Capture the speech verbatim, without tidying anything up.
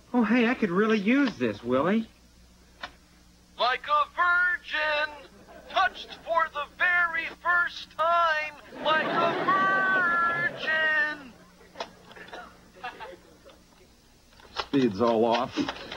Oh, hey, I could really use this, Willie. Like a virgin, touched for the very first time, like a virgin. Speed's all off.